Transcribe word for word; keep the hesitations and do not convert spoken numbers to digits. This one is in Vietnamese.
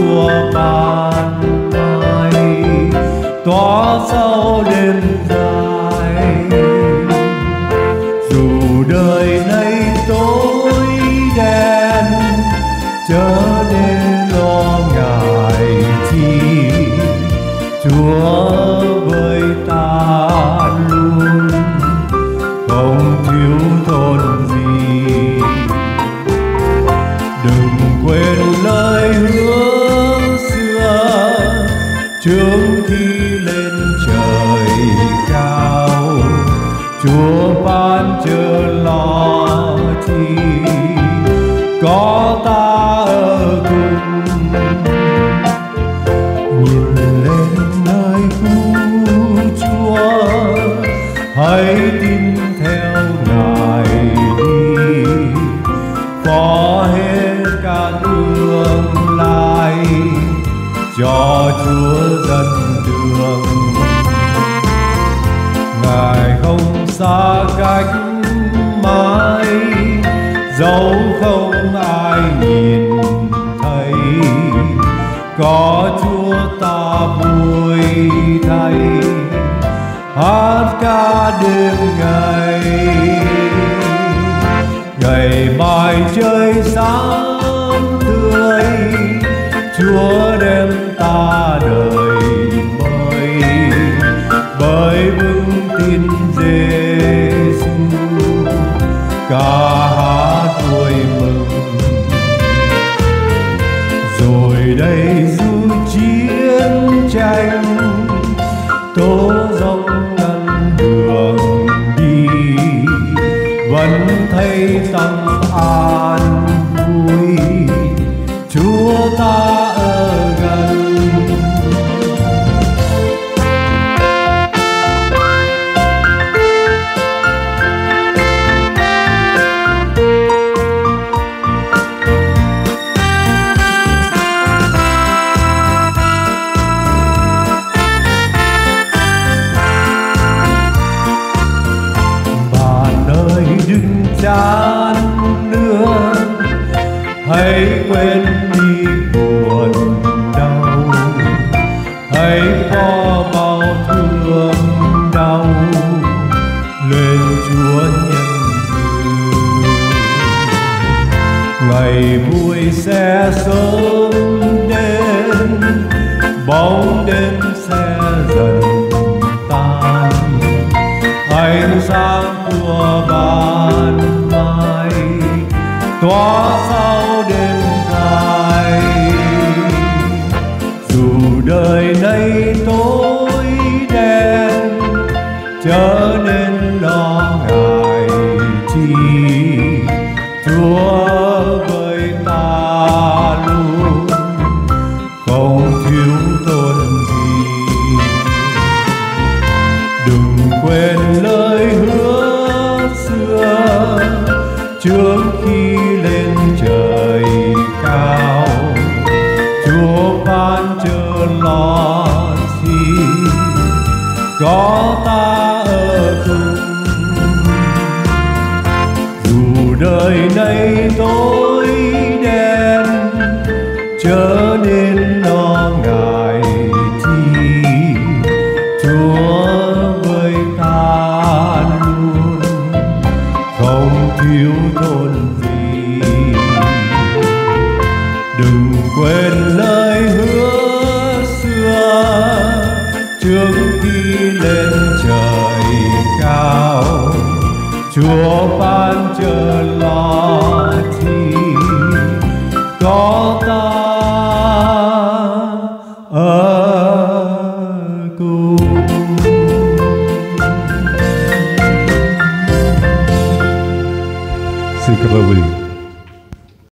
của ban mai tỏa sau đêm dài. Dù đời này tối đen chớ nên lo ngại chi, Chúa với ta luôn không thiếu thốn gì. Đừng quên lời hứa xưa trước khi lên trời cao, Chúa ban chớ lo chi, có ta ở cùng. Nhìn lên nơi cứu Chúa, hãy tin theo Ngài đi, có hết cả tương lai cho Chúa dẫn đường. Ngài không xa cách mãi, dẫu không ai nhìn thấy, có Chúa ta vui thay hát ca đêm ngày. Ngày mai trời sáng tươi, Chúa đem ta đời mới, bởi vững tin Giêsu ca hát vui mừng. Rồi đây dù chiến tranh tố dốc ngăn đường đi, vẫn thấy tâm an vui, Chúa ta ở gần. Đừng chán nữa, hãy quên đi buồn đau, hãy bỏ bao thương đau lên Chúa nhân từ. Ngày vui sẽ sớm đến, bóng đêm sẽ dần tan, ánh sáng của ban mai tỏa sau đêm dài. Dù đời này tối đen chớ nên lo ngại chi, Chúa với ta luôn không thiếu thốn gì. Đừng quên lời hứa xưa trước khi lên trời cao, Chúa ban chớ lo chi, có ta ở cùng. Dù đời này tối đen chớ nên lo ngại chi, Chúa với ta luôn không thiếu thốn gì. Đừng quên lời hứa xưa trước khi lên trời cao, Chúa ban chớ lo chi, có ta ở cùng. Xin cảm ơn quý vị.